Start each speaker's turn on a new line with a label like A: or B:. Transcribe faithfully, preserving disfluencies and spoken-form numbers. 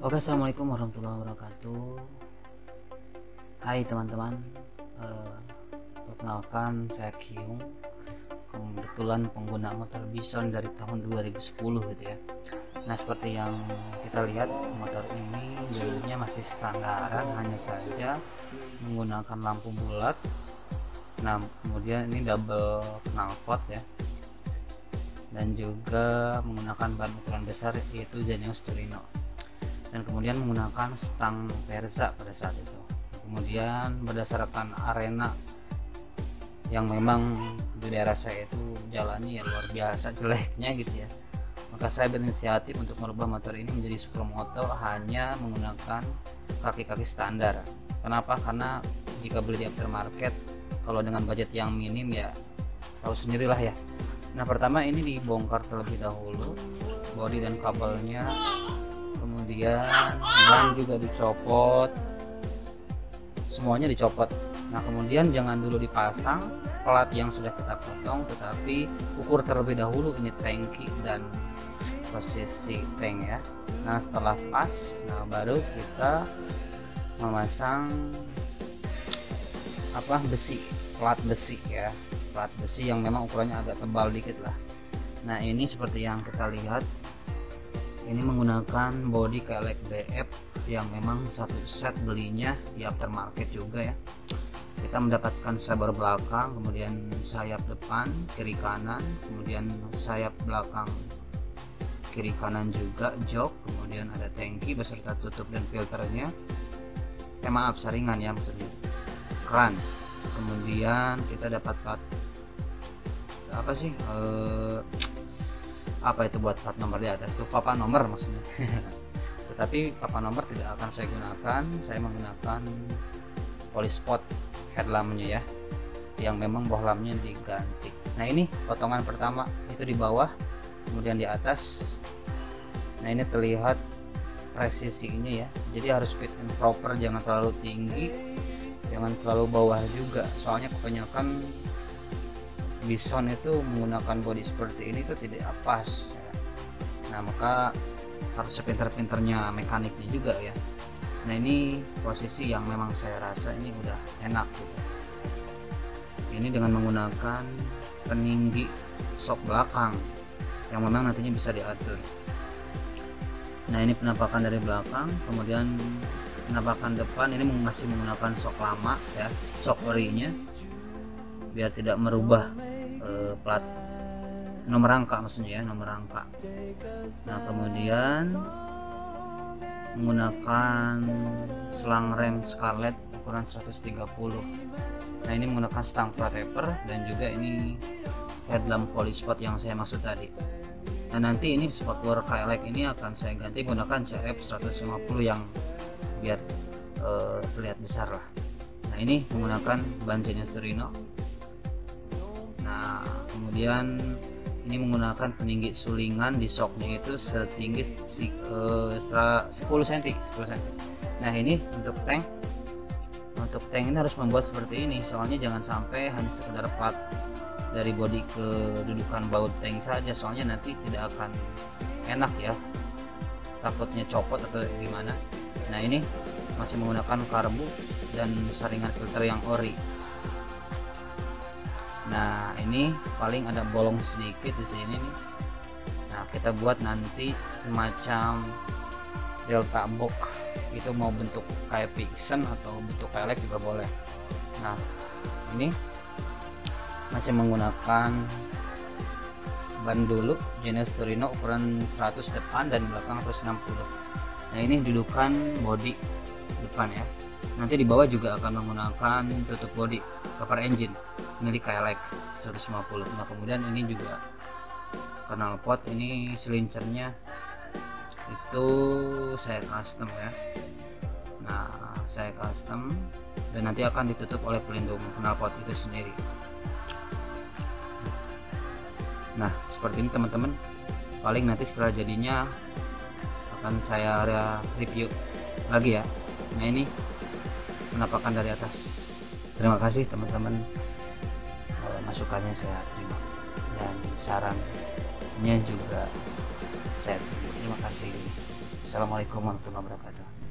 A: Oke, assalamualaikum warahmatullahi wabarakatuh. Hai teman-teman, uh, perkenalkan saya Kyung. Kebetulan pengguna motor Bison dari tahun dua ribu sepuluh gitu ya. Nah, seperti yang kita lihat, motor ini dulunya masih standaran, hanya saja menggunakan lampu bulat. Nah, kemudian ini double knalpot ya, dan juga menggunakan ban ukuran besar yaitu Zeneos Torino, dan kemudian menggunakan stang Verza pada saat itu. Kemudian berdasarkan arena yang memang di daerah saya itu jalannya ya luar biasa jeleknya gitu ya, maka saya berinisiatif untuk merubah motor ini menjadi supermoto hanya menggunakan kaki-kaki standar. Kenapa? Karena jika beli di aftermarket, kalau dengan budget yang minim ya tahu sendirilah ya. Nah, pertama ini dibongkar terlebih dahulu bodi dan kabelnya, kemudian ban juga dicopot, semuanya dicopot. Nah, kemudian jangan dulu dipasang plat yang sudah kita potong, tetapi ukur terlebih dahulu ini tangki dan posisi tank ya. Nah, setelah pas, nah baru kita memasang apa besi, plat besi ya, plat besi yang memang ukurannya agak tebal dikit lah. Nah, ini seperti yang kita lihat, ini menggunakan bodi Kelek B F yang memang satu set belinya di aftermarket juga ya. Kita mendapatkan saber belakang, kemudian sayap depan, kiri kanan, kemudian sayap belakang kiri kanan juga, jok, kemudian ada tangki beserta tutup dan filternya. Eh maaf, saringan ya maksudnya, keran. Kemudian kita dapat plat apa sih? Eh, apa itu buat plat nomor di atas tuh, papan nomor maksudnya. Tetapi papan nomor tidak akan saya gunakan, saya menggunakan polyspot headlampnya ya, yang memang bohlamnya diganti. Nah, ini potongan pertama itu di bawah, kemudian di atas. Nah, ini terlihat presisinya ya, jadi harus fit and proper, jangan terlalu tinggi, jangan terlalu bawah juga, soalnya kebanyakan Bison itu menggunakan bodi seperti ini tuh tidak pas ya. Nah, maka harus sepinter-pinternya mekaniknya juga ya. Nah, ini posisi yang memang saya rasa ini udah enak gitu. Ini dengan menggunakan peninggi sok belakang yang memang nantinya bisa diatur. Nah, ini penampakan dari belakang, kemudian penampakan depan ini masih menggunakan sok lama ya, sok orinya, biar tidak merubah eh, plat nomor rangka maksudnya ya, nomor rangka. Nah, kemudian menggunakan selang rem Scarlett ukuran seratus tiga puluh. Nah, ini menggunakan stang flat taper dan juga ini headlamp polyspot yang saya maksud tadi. Nah, nanti ini spoiler Kelek ini akan saya ganti menggunakan C F seratus lima puluh yang biar uh, terlihat besar lah. Nah, ini menggunakan ban Zeneos Torino. Nah, kemudian ini menggunakan peninggi sulingan di shocknya itu setinggi uh, sepuluh sentimeter. Nah, ini untuk tank untuk tank ini harus membuat seperti ini, soalnya jangan sampai hanya sekedar plat dari bodi ke dudukan baut tank saja, soalnya nanti tidak akan enak ya, takutnya copot atau gimana. Nah, ini masih menggunakan karbu dan saringan filter yang ori. Nah, ini paling ada bolong sedikit di sini nih. Nah, kita buat nanti semacam delta box, itu mau bentuk kayak Vixen atau bentuk Kelek juga boleh. Nah, ini masih menggunakan ban dulu Zeneos Torino ukuran seratus depan dan belakang seratus enam puluh. Nah, ini dudukan bodi depan ya. Nanti di bawah juga akan menggunakan tutup bodi cover engine milik Kelek seratus lima puluh. Nah, kemudian ini juga knalpot, ini silincernya itu saya custom ya. Nah, saya custom dan nanti akan ditutup oleh pelindung knalpot itu sendiri. Nah, seperti ini teman-teman, paling nanti setelah jadinya akan saya review lagi ya. Nah, ini penampakan dari atas. Terima kasih teman-teman, e, masukannya saya terima dan sarannya juga saya terima. Terima kasih. Wassalamualaikum warahmatullahi wabarakatuh.